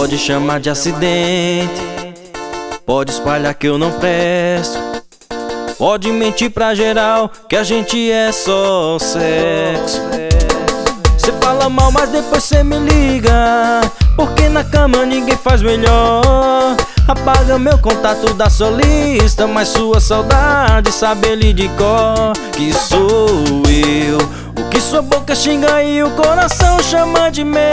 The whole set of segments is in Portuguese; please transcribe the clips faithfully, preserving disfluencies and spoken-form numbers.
Pode chamar de acidente, pode espalhar que eu não presto, pode mentir pra geral que a gente é só sexo. Cê fala mal, mas depois cê me liga, porque na cama ninguém faz melhor. Apaga meu contato da sua lista, mas sua saudade sabe ele de cor. Que sou eu, o que sua boca xinga e o coração chama de meu.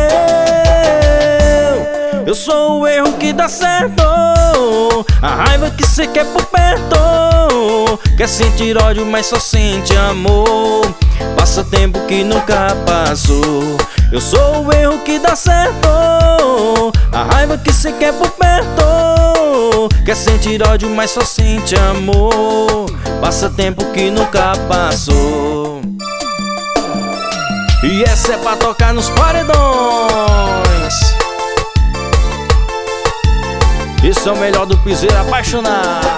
Eu sou o erro que dá certo, a raiva que cê quer por perto. Quer sentir ódio, mas só sente amor. Passa tempo que nunca passou. Eu sou o erro que dá certo, a raiva que cê quer por perto. Quer sentir ódio, mas só sente amor. Passa tempo que nunca passou. E essa é pra tocar nos paredões. Isso é o melhor do piseiro apaixonado.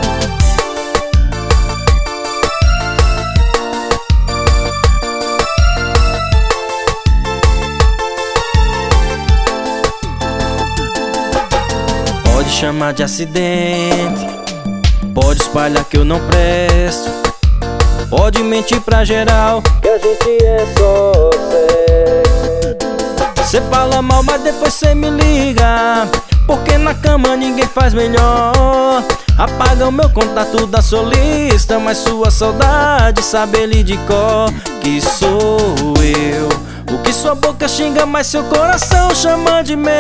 Pode chamar de acidente, pode espalhar que eu não presto, pode mentir pra geral que a gente é só sexo. Cê fala mal, mas depois cê me liga, porque na cama ninguém faz melhor. Apaga o meu contato da sua lista, mas sua saudade sabe ele de cor. Que sou eu, o que sua boca xinga, mas seu coração chama de meu.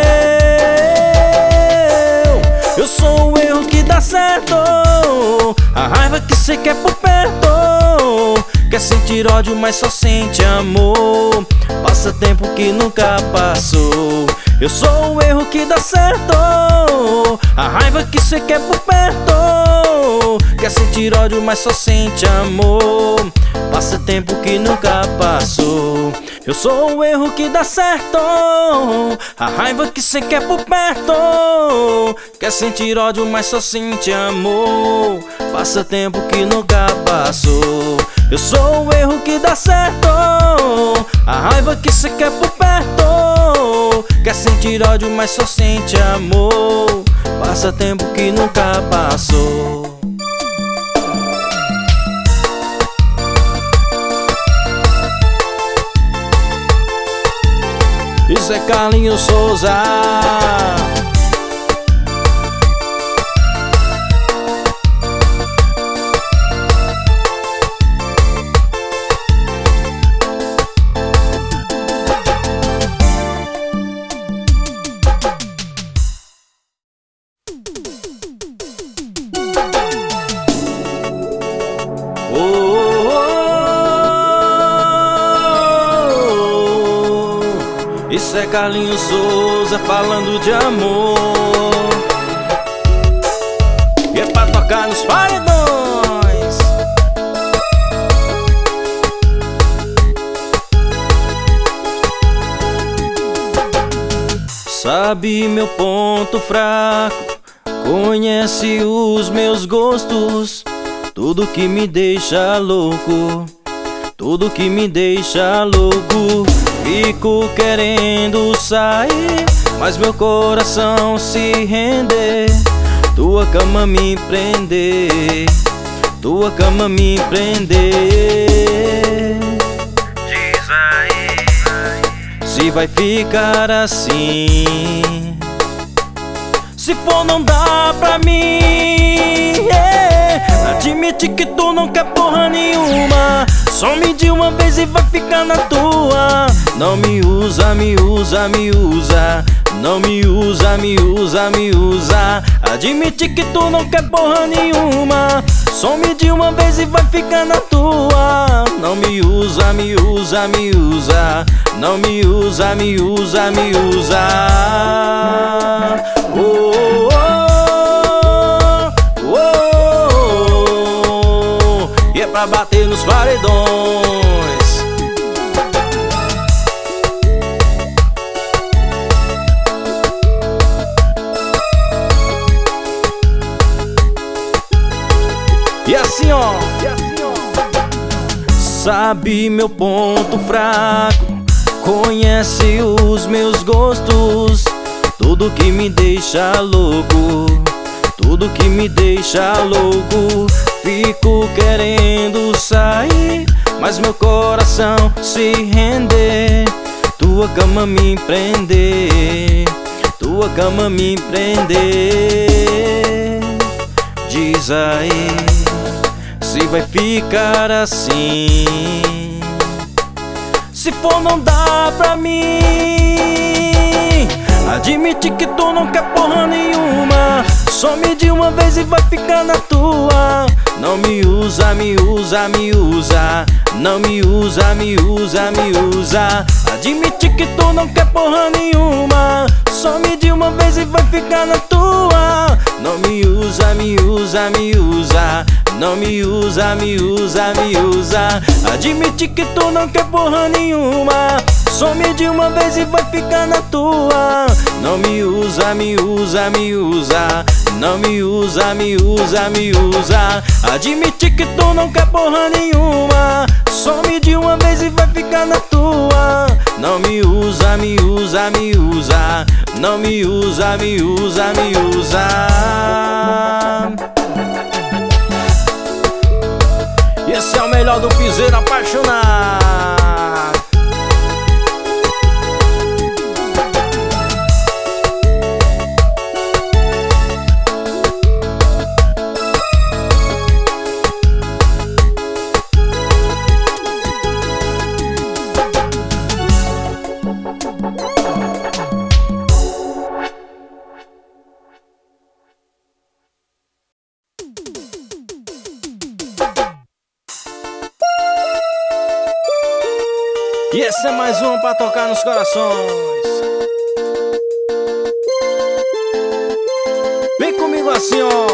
Eu sou o erro que dá certo, a raiva que cê quer por perto. Quer sentir ódio, mas só sente amor. Passa tempo que nunca passou. Eu sou o erro que dá certo, a raiva que cê quer por perto. Quer sentir ódio, mas só sente amor. Passa tempo que nunca passou. Eu sou o erro que dá certo, a raiva que cê quer por perto. Quer sentir ódio, mas só sente amor. Passa tempo que nunca passou. Eu sou o erro que dá certo, a raiva que cê quer por perto. Quer sentir ódio, mas só sente amor. Passa tempo que nunca passou. Isso é Carlinhos Souza. Oh, oh, oh. Isso é Carlinhos Souza falando de amor. E é pra tocar nos paredões. Sabe meu ponto fraco, conhece os meus gostos, tudo que me deixa louco, tudo que me deixa louco. Fico querendo sair, mas meu coração se render. Tua cama me prender, tua cama me prender. Diz aí se vai ficar assim. Se for não dá pra mim, yeah. Admite que tu não quer porra nenhuma. Some de uma vez e vai ficar na tua. Não me usa, me usa, me usa. Não me usa, me usa, me usa. Admite que tu não quer porra nenhuma. Some de uma vez e vai ficar na tua. Não me usa, me usa, me usa. Não me usa, me usa, me usa. Oh, oh, oh, oh. E é pra bater nos paredões. E assim ó, e assim ó. Sabe meu ponto fraco, conhece os meus gostos, tudo que me deixa louco, tudo que me deixa louco. Fico querendo sair, mas meu coração se render. Tua cama me prender, tua cama me prender. Diz aí se vai ficar assim. Se for não dá pra mim. Admite que tu não quer porra nenhuma. Some de uma vez e vai ficar na tua. Não me usa, me usa, me usa. Não me usa, me usa, me usa. Admite que tu não quer porra nenhuma. Some de uma vez e vai ficar na tua. Não me usa, me usa, me usa. Não me usa, me usa, me usa. Admite que tu não quer porra nenhuma. Some de uma vez e vai ficar na tua. Não me usa, me usa, me usa. Não me usa, me usa, me usa. Admite que tu não quer porra nenhuma. Some de uma vez e vai ficar na tua. Não me usa, me usa, me usa. Não me usa, me usa, me usa. E esse é o melhor do piseiro apaixonado. E esse é mais um pra tocar nos corações. Vem comigo assim, ó.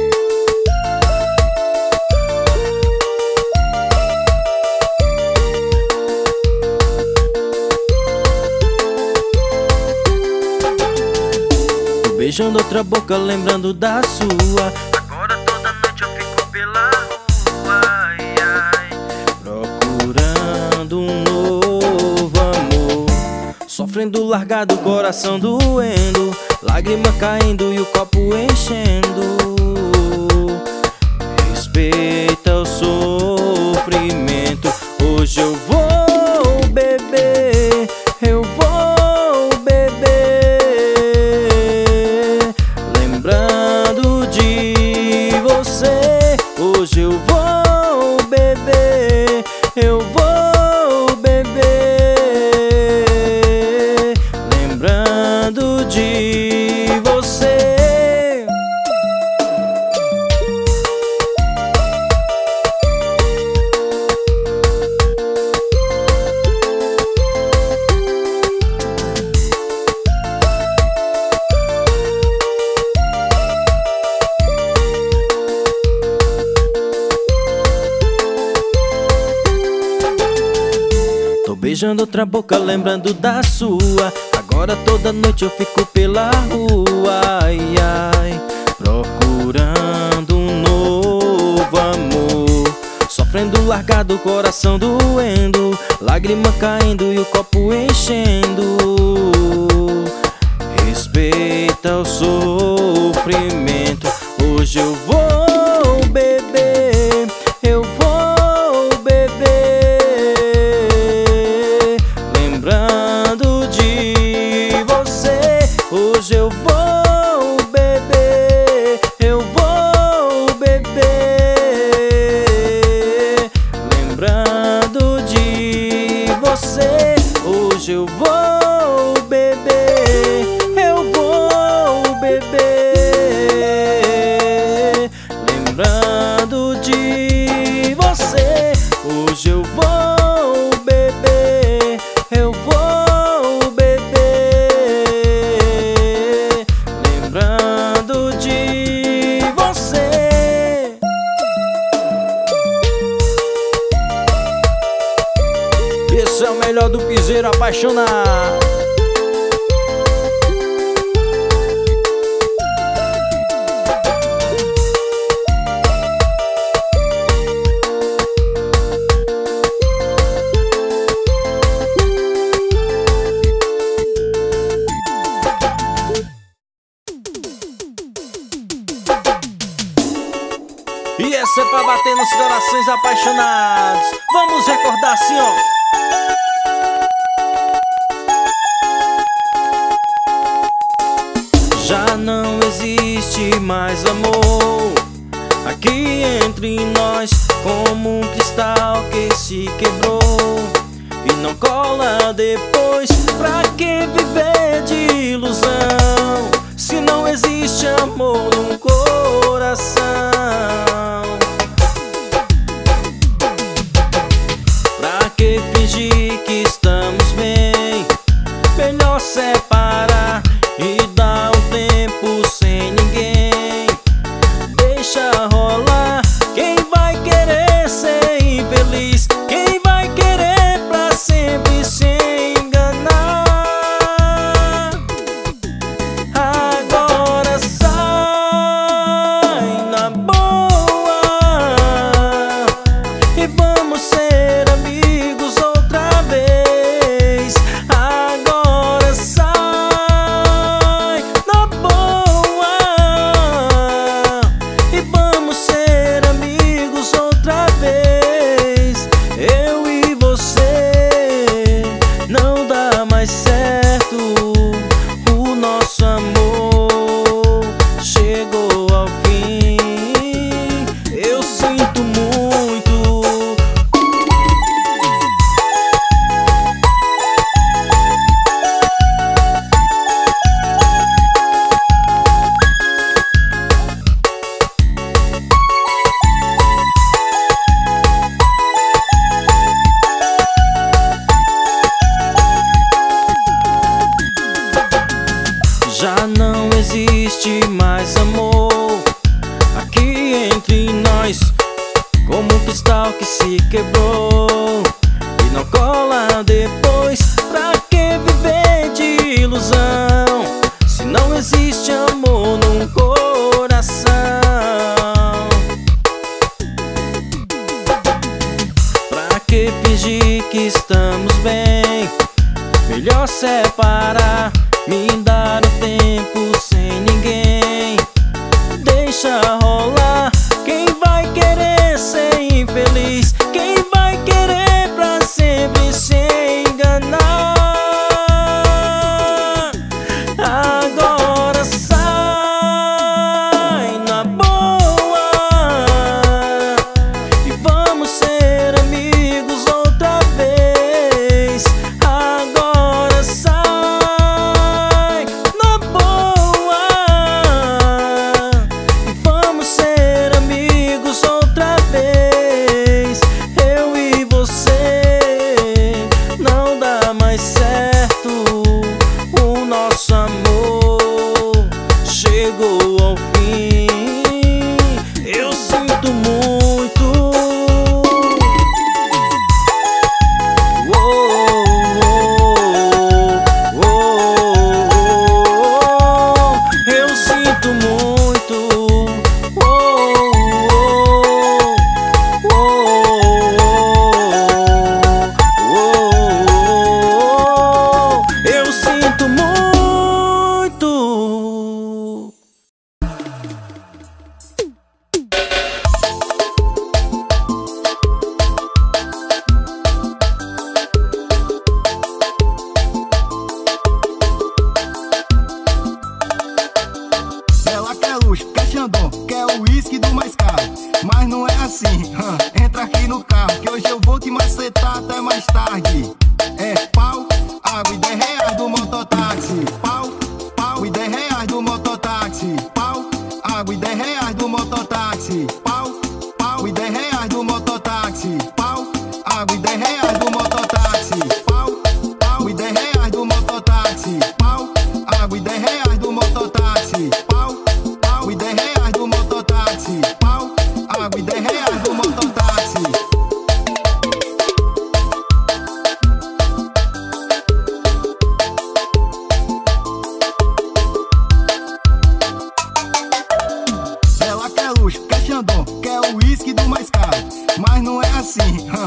Tô beijando outra boca, lembrando da sua. Agora toda noite eu fico pela rua, ai, ai, procurando um novo amor. Sofrendo largado, coração doendo, lágrima caindo e o copo enchendo. Respeita o sofrimento. Hoje eu vou beber, eu vou beber, lembrando de você. Hoje eu vou beber, eu vou beber, lembrando de você. Tô beijando outra boca, lembrando da sua. Agora toda noite eu fico pela rua, ai, ai, procurando um novo amor. Sofrendo largado, coração doendo, lágrima caindo e o copo enchendo. Respeita o sofrimento. Hoje eu vou beber, eu vou beber, lembrando de você. Hoje eu vou beber, eu vou beber, lembrando de você. Hoje eu vou beber, eu vou beber, lembrando de você. Hoje eu vou beber, eu vou beber, lembrando de você. Esse é o melhor do piseiro apaixonado. E essa é pra bater nos corações apaixonados. Vamos recordar assim, ó. Já não existe mais amor aqui entre nós, como um cristal que se quebrou e não cola depois. Pra que viver de ilusão se não existe amor no coração? Pra que fingir que estamos bem? Melhor separar e dar um tempo sem ninguém. Deixa rolar. Quem vai querer ser infeliz? Quem vai querer pra sempre se enganar? Agora sai na boa e vamos ser amigos outra vez. Agora sai na boa e vamos ser amigos outra vez. Eu e você, não dá mais certo. O nosso amor chegou ao fim. Eu sinto muito. Já não existe mais amor aqui entre nós, como um cristal que se quebrou e não cola depois. Pra que viver de ilusão se não existe amor no coração? Pra que fingir que estamos bem? Melhor separar, me dar um tempo sem ninguém. Deixa rolar. Quem vai querer ser infeliz? Quem vai querer pra sempre se enganar? Agora sai na boa e vamos ser amigos outra vez. Agora sai na boa e vamos ser amigos outra vez. Eu e você, não dá mais certo. O nosso amor chegou ao fim. Eu sinto muito. Oh, oh, oh, oh. Eu sinto muito. Oh, oh, oh, oh. Eu sinto muito. Ela quer luxo, quer Xandão, quer o uísque do mais caro. Mas não é assim, hum, entra aqui no carro que hoje eu vou te macetar até mais tarde. É pau, água e dez reais do mototáxi. Pau, pau e dez reais do mototáxi. Pau, água e dez reais do mototáxi. Pau, pau e dez reais do mototáxi. Pau, água e dez reais do mototáxi. Pau, pau e dez reais do mototáxi. Pau, água e dez reais do mototáxi. Pau, pau e dez reais do mototáxi. Pau, água e dez reais do mototáxi. Ela quer luxo, quer Xandão, quer o uísque do mais caro. Mas não é assim, hum,